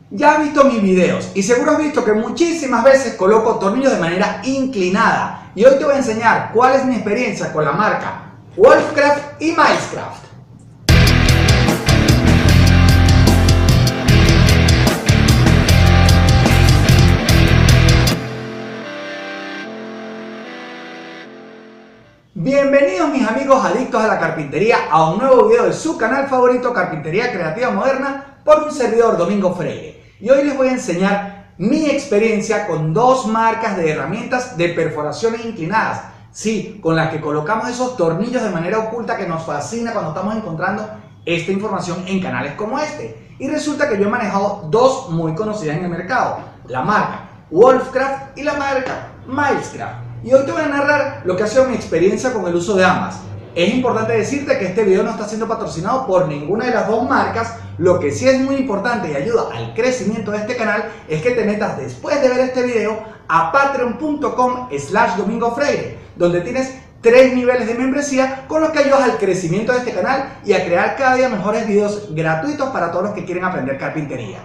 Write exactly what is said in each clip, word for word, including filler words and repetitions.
Ya has visto mis videos y seguro has visto que muchísimas veces coloco tornillos de manera inclinada y hoy te voy a enseñar cuál es mi experiencia con la marca Wolfcraft y Milescraft. Bienvenidos mis amigos adictos a la carpintería a un nuevo video de su canal favorito Carpintería Creativa Moderna por un servidor Domingo Freire. Y hoy les voy a enseñar mi experiencia con dos marcas de herramientas de perforaciones inclinadas. Sí, con las que colocamos esos tornillos de manera oculta que nos fascina cuando estamos encontrando esta información en canales como este. Y resulta que yo he manejado dos muy conocidas en el mercado, la marca Wolfcraft y la marca Milescraft. Y hoy te voy a narrar lo que ha sido mi experiencia con el uso de ambas. Es importante decirte que este video no está siendo patrocinado por ninguna de las dos marcas. Lo que sí es muy importante y ayuda al crecimiento de este canal es que te metas después de ver este video a patreon punto com slash domingo freire, donde tienes tres niveles de membresía con los que ayudas al crecimiento de este canal y a crear cada día mejores videos gratuitos para todos los que quieren aprender carpintería.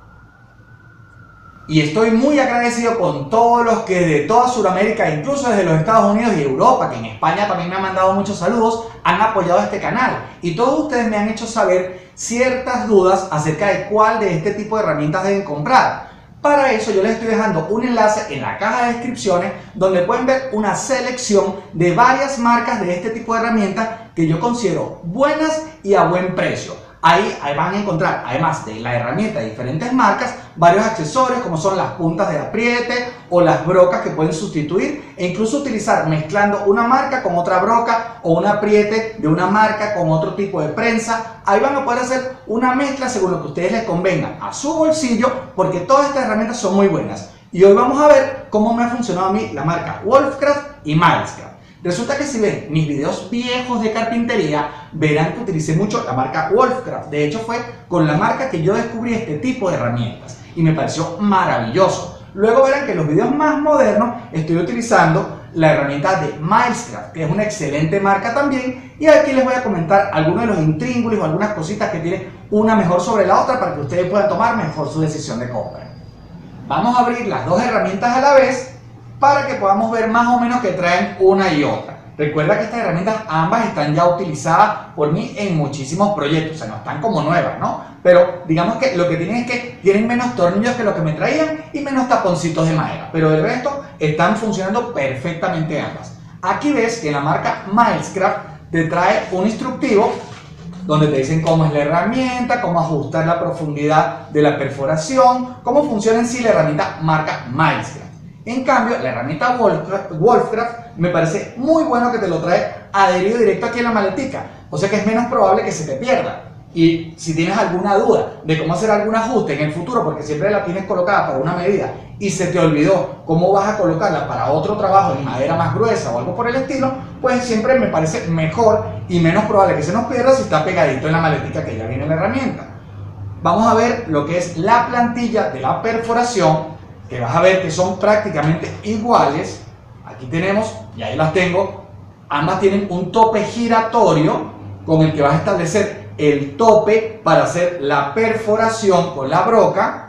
Y estoy muy agradecido con todos los que de toda Sudamérica, incluso desde los Estados Unidos y Europa, que en España también me han mandado muchos saludos, han apoyado este canal. Y todos ustedes me han hecho saber ciertas dudas acerca de cuál de este tipo de herramientas deben comprar. Para eso yo les estoy dejando un enlace en la caja de descripciones donde pueden ver una selección de varias marcas de este tipo de herramientas que yo considero buenas y a buen precio. Ahí, ahí van a encontrar, además de la herramienta de diferentes marcas, varios accesorios como son las puntas de apriete o las brocas que pueden sustituir e incluso utilizar mezclando una marca con otra broca o un apriete de una marca con otro tipo de prensa. Ahí van a poder hacer una mezcla según lo que a ustedes les convenga a su bolsillo, porque todas estas herramientas son muy buenas. Y hoy vamos a ver cómo me ha funcionado a mí la marca Wolfcraft y Milescraft. Resulta que si ven mis videos viejos de carpintería, verán que utilicé mucho la marca Wolfcraft. De hecho, fue con la marca que yo descubrí este tipo de herramientas y me pareció maravilloso. Luego verán que en los videos más modernos estoy utilizando la herramienta de Milescraft, que es una excelente marca también. Y aquí les voy a comentar algunos de los intríngulis o algunas cositas que tienen una mejor sobre la otra para que ustedes puedan tomar mejor su decisión de compra. Vamos a abrir las dos herramientas a la vez para que podamos ver más o menos que traen una y otra. Recuerda que estas herramientas ambas están ya utilizadas por mí en muchísimos proyectos, o sea, no están como nuevas, ¿no? Pero digamos que lo que tienen es que tienen menos tornillos que lo que me traían y menos taponcitos de madera, pero del resto están funcionando perfectamente ambas. Aquí ves que la marca Milescraft te trae un instructivo donde te dicen cómo es la herramienta, cómo ajustar la profundidad de la perforación, cómo funciona en sí la herramienta marca Milescraft. En cambio, la herramienta Wolfcraft, Wolfcraft me parece muy bueno que te lo trae adherido directo aquí en la maletica, o sea que es menos probable que se te pierda. Y si tienes alguna duda de cómo hacer algún ajuste en el futuro, porque siempre la tienes colocada para una medida y se te olvidó cómo vas a colocarla para otro trabajo en madera más gruesa o algo por el estilo, pues siempre me parece mejor y menos probable que se nos pierda si está pegadito en la maletica que ya viene la herramienta. Vamos a ver lo que es la plantilla de la perforación, que vas a ver que son prácticamente iguales. Aquí tenemos, y ahí las tengo, ambas tienen un tope giratorio con el que vas a establecer el tope para hacer la perforación con la broca,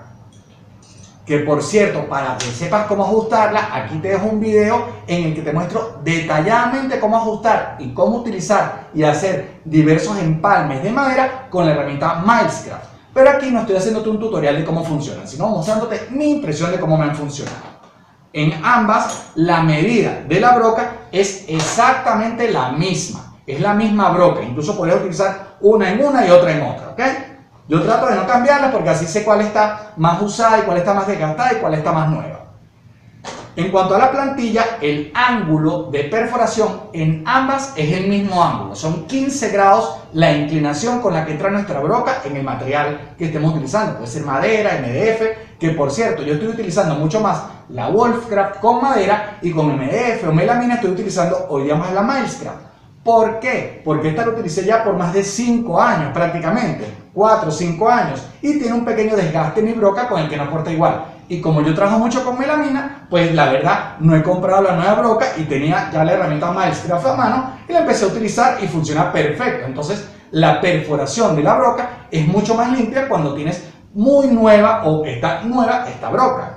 que por cierto, para que sepas cómo ajustarla, aquí te dejo un video en el que te muestro detalladamente cómo ajustar y cómo utilizar y hacer diversos empalmes de madera con la herramienta Milescraft. Pero aquí no estoy haciéndote un tutorial de cómo funcionan, sino mostrándote mi impresión de cómo me han funcionado. En ambas, la medida de la broca es exactamente la misma. Es la misma broca, incluso puedes utilizar una en una y otra en otra, ¿ok? Yo trato de no cambiarla porque así sé cuál está más usada y cuál está más desgastada y cuál está más nueva. En cuanto a la plantilla, el ángulo de perforación en ambas es el mismo ángulo. Son quince grados la inclinación con la que entra nuestra broca en el material que estemos utilizando. Puede ser madera, M D F, que por cierto yo estoy utilizando mucho más la Wolfcraft con madera y con M D F o melamina estoy utilizando hoy día más la Milescraft. ¿Por qué? Porque esta la utilicé ya por más de cinco años prácticamente, cuatro o cinco años, y tiene un pequeño desgaste en mi broca con el que no corta igual. Y como yo trabajo mucho con melamina, pues la verdad no he comprado la nueva broca y tenía ya la herramienta Milescraft a mano y la empecé a utilizar y funciona perfecto. Entonces la perforación de la broca es mucho más limpia cuando tienes muy nueva o está nueva esta broca.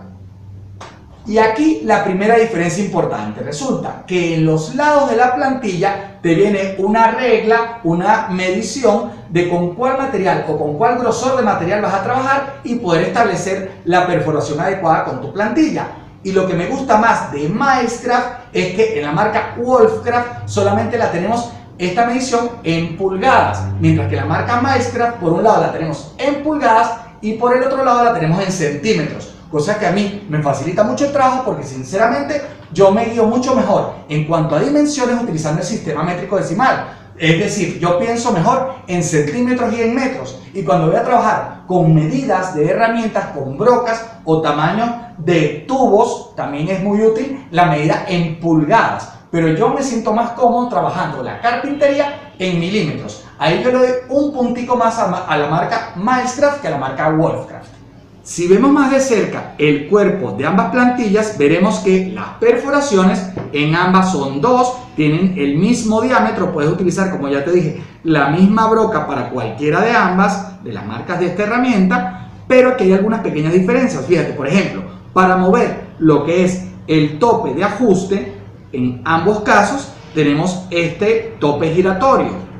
Y aquí la primera diferencia importante, resulta que en los lados de la plantilla te viene una regla, una medición de con cuál material o con cuál grosor de material vas a trabajar y poder establecer la perforación adecuada con tu plantilla. Y lo que me gusta más de Milescraft es que en la marca Wolfcraft solamente la tenemos esta medición en pulgadas, mientras que la marca Milescraft por un lado la tenemos en pulgadas y por el otro lado la tenemos en centímetros. Cosa que a mí me facilita mucho el trabajo porque sinceramente yo me guío mucho mejor en cuanto a dimensiones utilizando el sistema métrico decimal. Es decir, yo pienso mejor en centímetros y en metros. Y cuando voy a trabajar con medidas de herramientas, con brocas o tamaños de tubos, también es muy útil la medida en pulgadas. Pero yo me siento más cómodo trabajando la carpintería en milímetros. Ahí yo le doy un puntico más a la marca Milescraft que a la marca Wolfcraft. Si vemos más de cerca el cuerpo de ambas plantillas, veremos que las perforaciones en ambas son dos, tienen el mismo diámetro, puedes utilizar, como ya te dije, la misma broca para cualquiera de ambas, de las marcas de esta herramienta, pero que hay algunas pequeñas diferencias. Fíjate, por ejemplo, para mover lo que es el tope de ajuste, en ambos casos tenemos este tope giratorio,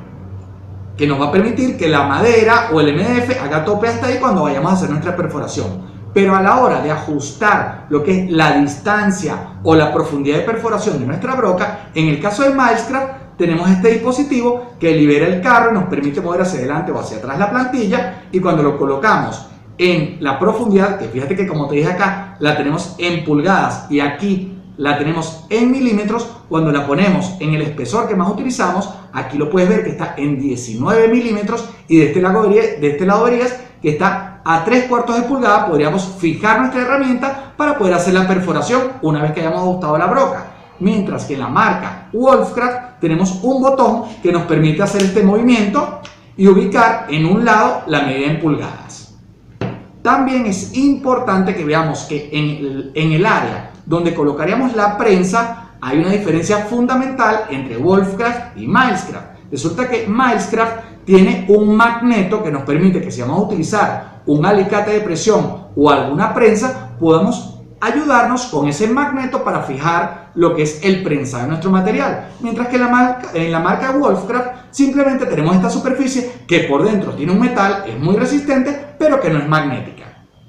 que nos va a permitir que la madera o el M D F haga tope hasta ahí cuando vayamos a hacer nuestra perforación. Pero a la hora de ajustar lo que es la distancia o la profundidad de perforación de nuestra broca, en el caso de Milescraft tenemos este dispositivo que libera el carro y nos permite mover hacia adelante o hacia atrás la plantilla, y cuando lo colocamos en la profundidad, que fíjate que como te dije acá, la tenemos en pulgadas y aquí la tenemos en milímetros, cuando la ponemos en el espesor que más utilizamos, aquí lo puedes ver que está en diecinueve milímetros, y de este lado, de este lado verías que está a tres cuartos de pulgada. Podríamos fijar nuestra herramienta para poder hacer la perforación una vez que hayamos ajustado la broca. Mientras que en la marca Wolfcraft tenemos un botón que nos permite hacer este movimiento y ubicar en un lado la medida en pulgadas. También es importante que veamos que en el, en el área donde colocaríamos la prensa hay una diferencia fundamental entre Wolfcraft y Milescraft. Resulta que Milescraft tiene un magneto que nos permite que si vamos a utilizar un alicate de presión o alguna prensa, podamos ayudarnos con ese magneto para fijar lo que es el prensado de nuestro material. Mientras que en la marca, en la marca Wolfcraft simplemente tenemos esta superficie que por dentro tiene un metal, es muy resistente, pero que no es magnética.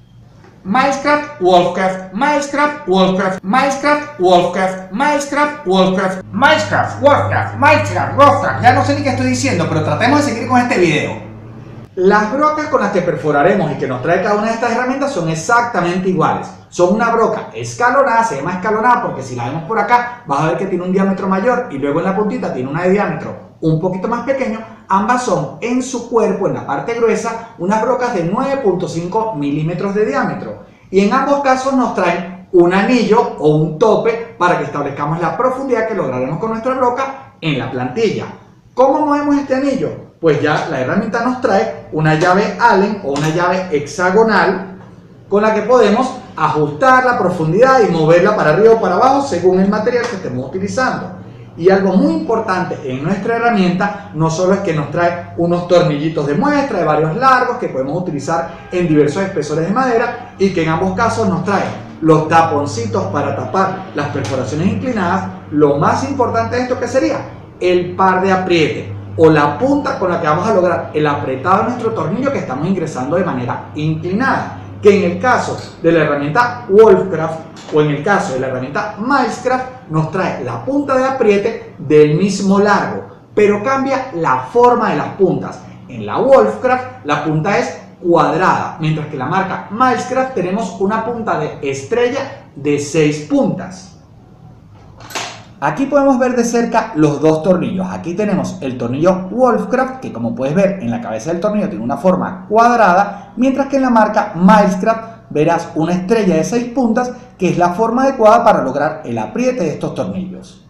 Milescraft, Wolfcraft, Milescraft, Wolfcraft, Milescraft, Wolfcraft, Milescraft, Wolfcraft, Milescraft, Wolfcraft, Milescraft, Wolfcraft. Ya no sé ni qué estoy diciendo, pero tratemos de seguir con este video. Las brocas con las que perforaremos y que nos trae cada una de estas herramientas son exactamente iguales. Son una broca escalonada, se llama escalonada porque si la vemos por acá vas a ver que tiene un diámetro mayor y luego en la puntita tiene una de diámetro un poquito más pequeño. Ambas son en su cuerpo, en la parte gruesa, unas brocas de nueve punto cinco milímetros de diámetro. Y en ambos casos nos traen un anillo o un tope para que establezcamos la profundidad que lograremos con nuestra broca en la plantilla. ¿Cómo movemos este anillo? Pues ya la herramienta nos trae una llave Allen o una llave hexagonal con la que podemos ajustar la profundidad y moverla para arriba o para abajo según el material que estemos utilizando. Y algo muy importante en nuestra herramienta no solo es que nos trae unos tornillitos de muestra de varios largos que podemos utilizar en diversos espesores de madera, y que en ambos casos nos trae los taponcitos para tapar las perforaciones inclinadas. Lo más importante de esto, ¿qué sería? El par de apriete o la punta con la que vamos a lograr el apretado de nuestro tornillo que estamos ingresando de manera inclinada, que en el caso de la herramienta Wolfcraft o en el caso de la herramienta Milescraft nos trae la punta de apriete del mismo largo, pero cambia la forma de las puntas. En la Wolfcraft la punta es cuadrada, mientras que en la marca Milescraft tenemos una punta de estrella de seis puntas. Aquí podemos ver de cerca los dos tornillos. Aquí tenemos el tornillo Wolfcraft, que como puedes ver en la cabeza del tornillo tiene una forma cuadrada, mientras que en la marca Milescraft verás una estrella de seis puntas, que es la forma adecuada para lograr el apriete de estos tornillos.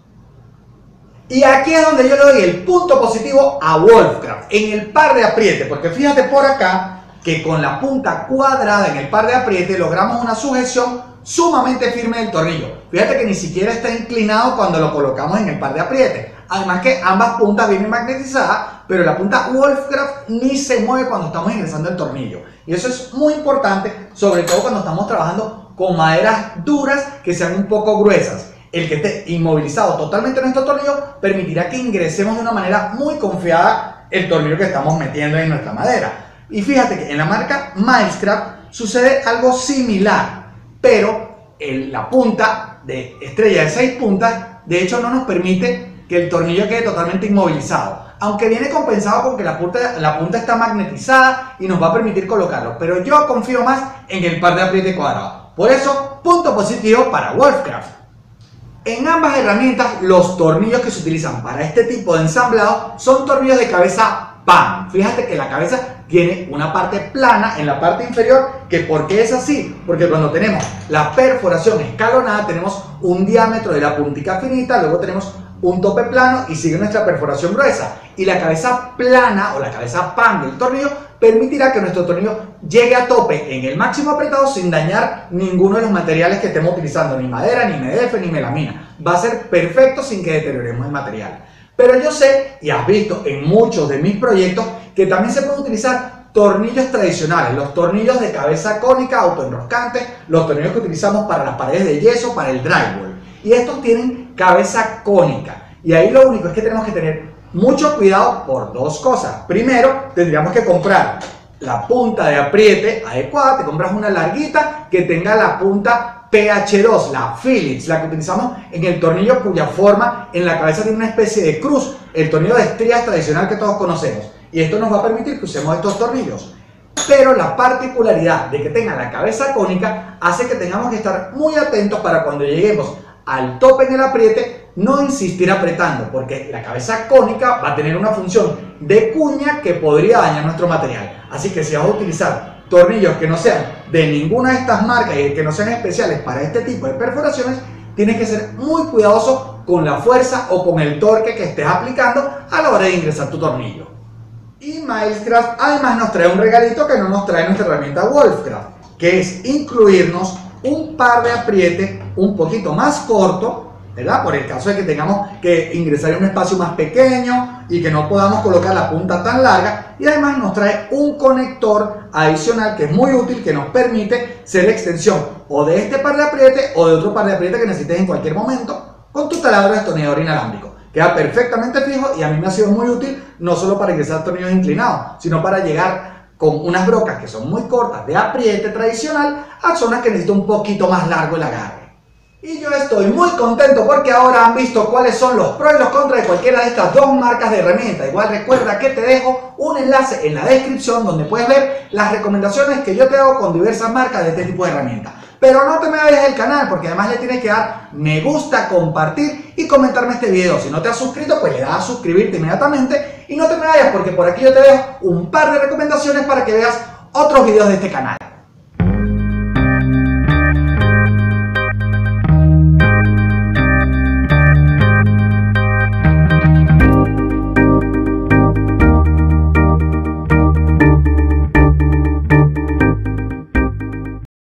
Y aquí es donde yo le doy el punto positivo a Wolfcraft, en el par de apriete, porque fíjate por acá que con la punta cuadrada en el par de apriete logramos una sujeción sumamente firme del tornillo. Fíjate que ni siquiera está inclinado cuando lo colocamos en el par de apriete. Además que ambas puntas vienen magnetizadas, pero la punta Wolfcraft ni se mueve cuando estamos ingresando el tornillo. Y eso es muy importante, sobre todo cuando estamos trabajando con maderas duras que sean un poco gruesas. El que esté inmovilizado totalmente nuestro tornillo permitirá que ingresemos de una manera muy confiada el tornillo que estamos metiendo en nuestra madera. Y fíjate que en la marca Milescraft sucede algo similar, pero en la punta de estrella de seis puntas, de hecho, no nos permite que el tornillo quede totalmente inmovilizado, aunque viene compensado con que la punta, la punta está magnetizada y nos va a permitir colocarlo, pero yo confío más en el par de apriete cuadrado. Por eso, punto positivo para Wolfcraft. En ambas herramientas, los tornillos que se utilizan para este tipo de ensamblado son tornillos de cabeza P A M. Fíjate que la cabeza tiene una parte plana en la parte inferior. ¿Que por qué es así? Porque cuando tenemos la perforación escalonada tenemos un diámetro de la puntica finita, luego tenemos un tope plano y sigue nuestra perforación gruesa. Y la cabeza plana o la cabeza P A M del tornillo permitirá que nuestro tornillo llegue a tope en el máximo apretado sin dañar ninguno de los materiales que estemos utilizando, ni madera, ni M D F, ni melamina. Va a ser perfecto sin que deterioremos el material. Pero yo sé, y has visto en muchos de mis proyectos, que también se pueden utilizar tornillos tradicionales, los tornillos de cabeza cónica autoenroscantes, los tornillos que utilizamos para las paredes de yeso, para el drywall. Y estos tienen cabeza cónica. Y ahí lo único es que tenemos que tener mucho cuidado por dos cosas. Primero, tendríamos que comprar la punta de apriete adecuada. Te compras una larguita que tenga la punta P H dos, la Phillips, la que utilizamos en el tornillo cuya forma en la cabeza tiene una especie de cruz, el tornillo de estrías tradicional que todos conocemos. Y esto nos va a permitir que usemos estos tornillos. Pero la particularidad de que tenga la cabeza cónica hace que tengamos que estar muy atentos para cuando lleguemos al tope en el apriete, no insistir apretando, porque la cabeza cónica va a tener una función de cuña que podría dañar nuestro material. Así que si vas a utilizar tornillos que no sean de ninguna de estas marcas y que no sean especiales para este tipo de perforaciones, tienes que ser muy cuidadoso con la fuerza o con el torque que estés aplicando a la hora de ingresar tu tornillo. Y Milescraft además nos trae un regalito que no nos trae nuestra herramienta Wolfcraft, que es incluirnos un par de apriete un poquito más corto, ¿verdad? Por el caso de que tengamos que ingresar en un espacio más pequeño y que no podamos colocar la punta tan larga. Y además nos trae un conector adicional que es muy útil, que nos permite ser la extensión o de este par de apriete o de otro par de apriete que necesites en cualquier momento con tu taladro destornillador inalámbrico. Queda perfectamente fijo y a mí me ha sido muy útil no solo para ingresar tornillos inclinados, sino para llegar con unas brocas que son muy cortas de apriete tradicional a zonas que necesito un poquito más largo el agarre. Y yo estoy muy contento porque ahora han visto cuáles son los pros y los contras de cualquiera de estas dos marcas de herramientas. Igual recuerda que te dejo un enlace en la descripción donde puedes ver las recomendaciones que yo te hago con diversas marcas de este tipo de herramientas. Pero no te me vayas del canal porque además le tienes que dar me gusta, compartir y comentarme este video. Si no te has suscrito, pues le das a suscribirte inmediatamente y no te me vayas porque por aquí yo te dejo un par de recomendaciones para que veas otros videos de este canal.